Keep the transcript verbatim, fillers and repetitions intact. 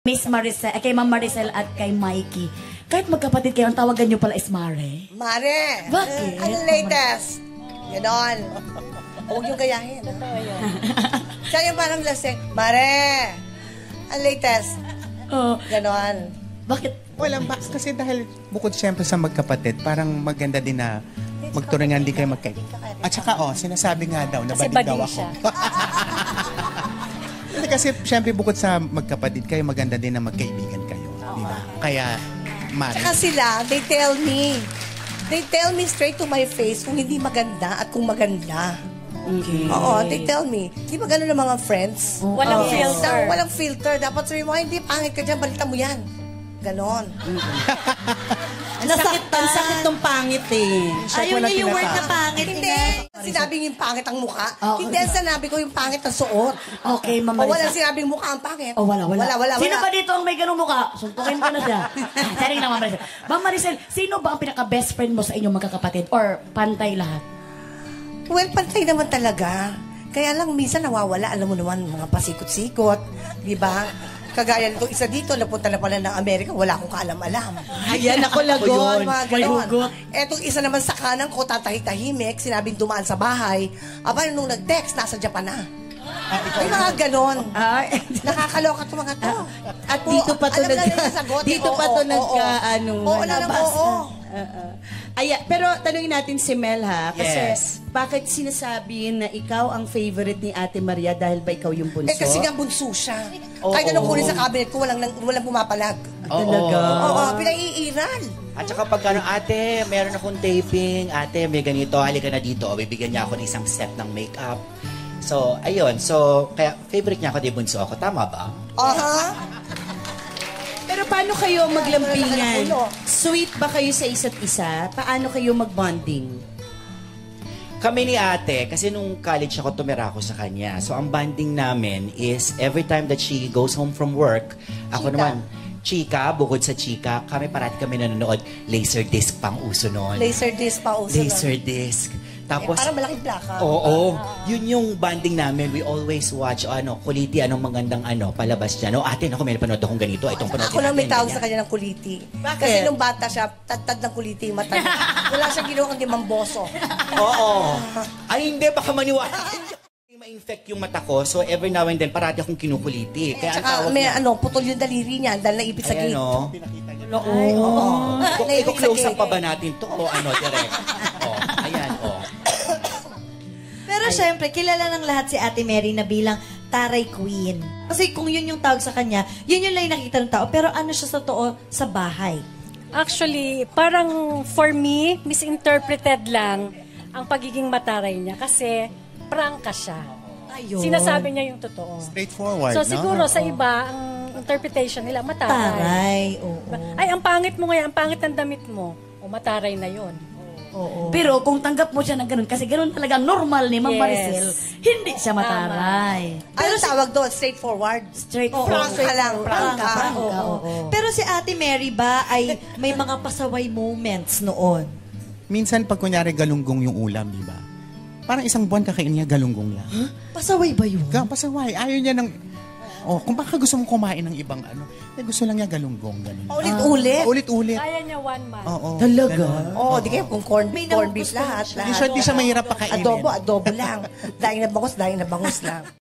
Miss Maricel, eh, kay Ma'am Maricel at kay Mikey. Kahit magkapatid kayo, ang tawagan nyo pala is Mare. Mare! Bakit? Ano latest? Ganon. Huwag yung gayahin. Siya yung parang lasing. Mare! Ang latest? Oh. Ganon. Bakit? Walang ba? Kasi dahil bukod siyempre sa magkapatid, parang maganda din na magturingan din kayo magkaibigan. At saka, oh, sinasabi nga daw na bading daw ako. Hindi kasi siyempre bukod sa magkapatid kayo, maganda din na magkaibigan kayo. Di ba? Kaya, Mare. Tsaka sila, they tell me. They tell me straight to my face kung hindi maganda at kung maganda. Okay. Oo, they tell me. Di ba gano'n ng mga friends? Walang Oo. filter. Da- walang filter. Dapat sabihin mo, hindi, pangit ka dyan, balita mo yan. Ganon. Ang sakit, ang sakit ng pangit eh. Ayaw niya yung word na pangit. Hindi. Sinabing yung pangit ang mukha. Oh, Hindi ang sinabi ko yung pangit ang suot. Okay, Ma'am O wala Maricel. sinabing mukha ang pangit. Oh, wala, wala. Wala, wala, Sino wala. ba dito ang may ganung mukha? Suntukin ko na siya. Saring na, Ma'am Maricel. Ma'am Maricel, sino ba ang pinaka-best friend mo sa inyong magkakapatid? Or pantay lahat? Well, pantay naman talaga. Kaya lang, minsan nawawala. Alam mo naman, mga pasikot-sikot. Di ba? Kagaya nitong isa dito, napunta na pala ng Amerika, wala akong kaalam-alam. Ayan, ako lagon. Mga May ganon. hugot. Etong isa naman sa kanan ko, tatahi-tahimik, sinabing dumaan sa bahay. Aba, nung nag-text, nasa Japan na. May mga ganon. Ay. Nakakaloka itong mga to. At dito pa to Alam na nag... nila yung sagot. Dito Oo, pa to oo, nagka, oo. ano, Oo, lang, nabasa. oo. Uh-uh. Aya, pero tanungin natin si Mel ha, kasi Yes. bakit sinasabi na ikaw ang favorite ni Ate Maria dahil ba ikaw yung bunso? Eh, kasi nga bunso siya. Oo. Kahit anong kunin sa cabinet ko, walang, walang pumapalag. Talaga. Oo, pinaiiral. At saka pag ano, ate, meron akong taping, ate, may ganito, halika na dito. Bibigyan niya ako ng isang set ng makeup. So, ayun. So, kaya favorite niya ako, di bunso ako. Tama ba? Aha. Pero paano kayo maglambingan? Ulo. Sweet ba kayo sa isa't isa? Paano kayo magbonding? Kami ni ate, kasi nung college ako, tumira ako sa kanya. So, ang bonding namin is every time that she goes home from work, ako Chika. naman, chika, bukod sa chika, kami parati kami nanonood, laser disc pang uso noon. Laser disc pa uso. Laser disc. Tapos, Eh, parang malaking plaka. oo, yun yung banding namin. We always watch, ano, kuliti, anong magandang ano, palabas dyan. O, ate, ako, may napanood akong ganito. Itong panood Ako lang may natin, tawag ganyan. sa kanya ng kuliti. Bakit? Kasi nung bata siya, tad-tad ng kuliti yung mata niya. Wala siyang ginawa kundi mamboso. Oo. Ay, hindi, baka maniwala. Ma-infect yung mata ko, so every now and then, parati akong kinukuliti. Kaya ang Tsaka tawag may niya, ano, putol yung daliri niya dahil naipit sa ayan gate. o. Ay, oo. Kung Naipit sa i-close up gate. pa ba natin to? O ano, direct? O, ayan, o. Pero syempre, kilala ng lahat si Ate Mary na bilang Taray Queen. Kasi kung yun yung tawag sa kanya, yun yung lang yung nakikita ng tao. Pero ano siya sa totoo sa bahay? Actually, parang for me, misinterpreted lang ang pagiging mataray niya kasi prangka siya. Ayun. Sinasabi niya yung totoo. Straightforward, So no? siguro sa Oo. iba, ang interpretation nila, mataray. Taray, oo. Ay, ang pangit mo ngayon, ang pangit ng damit mo. O mataray na yon. Oo. Pero kung tanggap mo siya ng ganun, kasi ganun talaga normal ni Ma'am Yes. Maricel, hindi siya mataray. Ano tawag doon? Straightforward? Straight Oo, forward. Prangka lang. Prangka, Prangka. prangka, Oo, oo. oo. Pero si Ate Mary ba ay may mga pasaway moments noon? Minsan pag kunyari galunggong yung ulam, di ba? Parang isang buwan kakain niya galunggong lang. Pasaway ba yun? Ga, pasaway. Ayaw niya ng... Oh, kung baka gusto mong kumain ng ibang ano, eh, gusto lang niya galunggong. Ganun. Paulit-ulit. Ulit-ulit. Kaya niya one month. Oo. Talaga? ganun. Oo, di kayo kung corn, May corn beef nagugustuhan lahat. siya. lahat. Di siya, di siya mahirap pakainin. Adobo, adobo lang. Daing na bangus, daing na bangus lang.